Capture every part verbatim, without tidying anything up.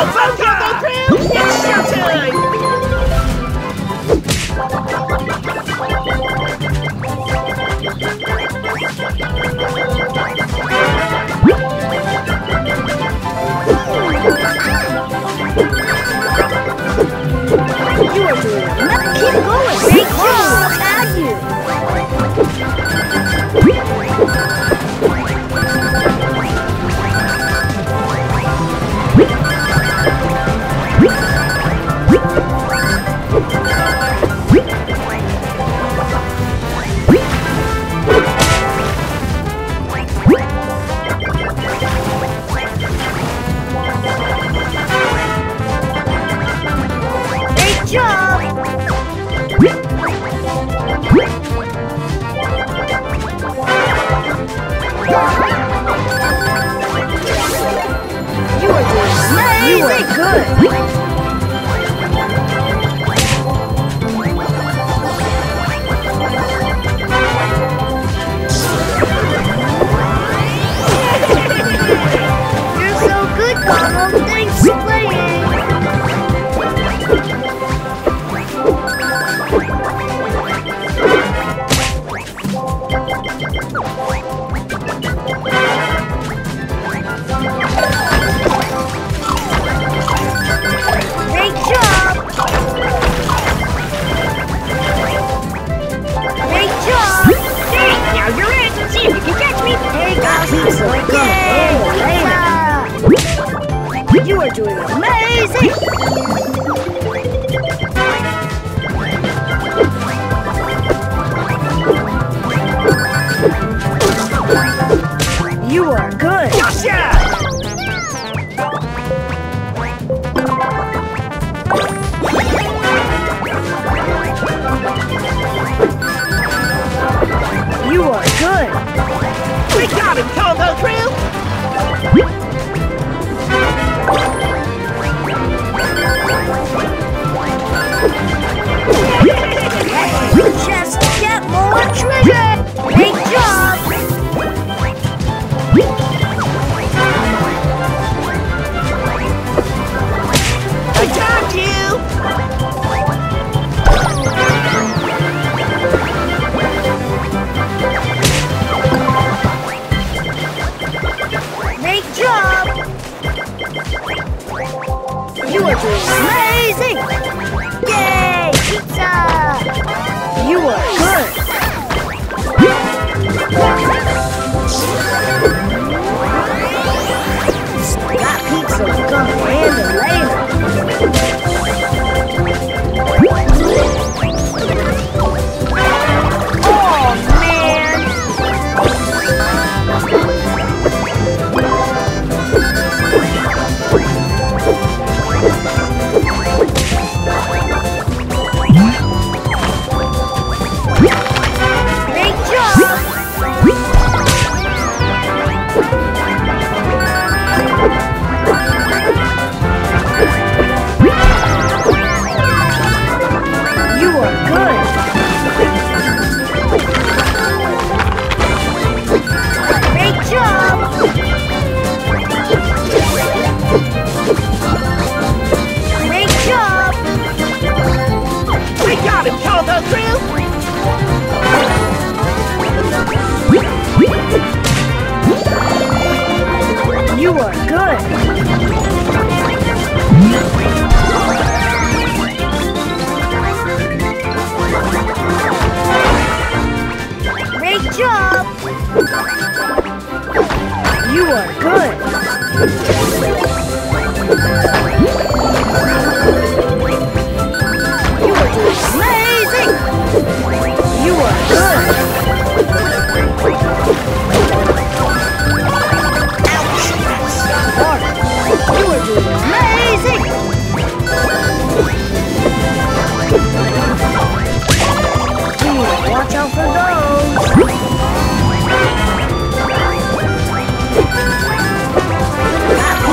Photo crew, it's showtime! You are doing it. Keep going. Great job. Tag you. You are doing amazing! You are good! Gotcha! You are good! We got him, Combo Crew! Just get more treasure! Great job! I got you! Great job! You are doing amazing! Yay! Pizza! You are good! That pizza's gonna land later! Oh, man! Great job! You are good! Great job! Great job! We got him, Combo Crew! You are good! Great job! You are good! You are doing amazing! You are good! Ouch! That's hard! You are doing amazing! Ooh, watch out for those! That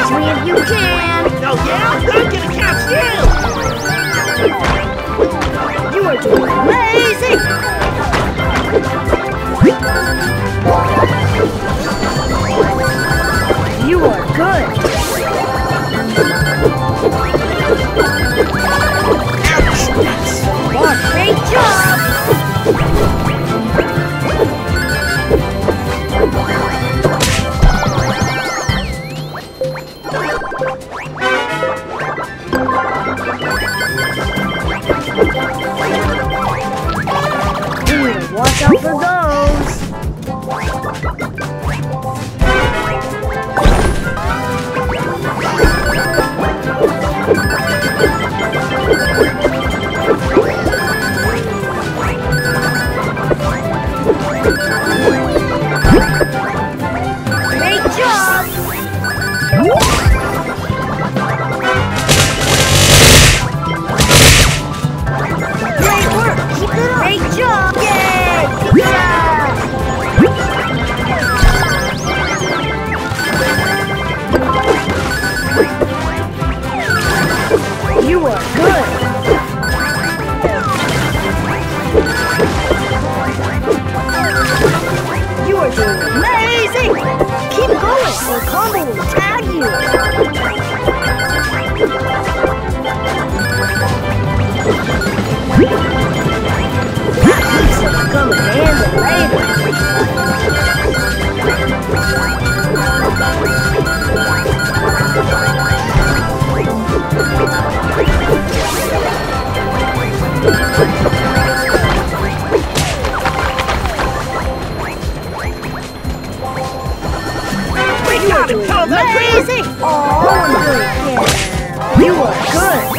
Catch me if you can! Oh yeah? I'm gonna catch you! You are doing amazing! You are good! Ouch! That's so far! Great job! Watch out for those! Great job! Great work! Keep it up! Great job! Yay! Yeah! You are good! You are doing amazing! Keep going or Combo will tag you! That piece will come in handy later! We got him, Combo! Amazing! Oh, good. Yeah. You are good!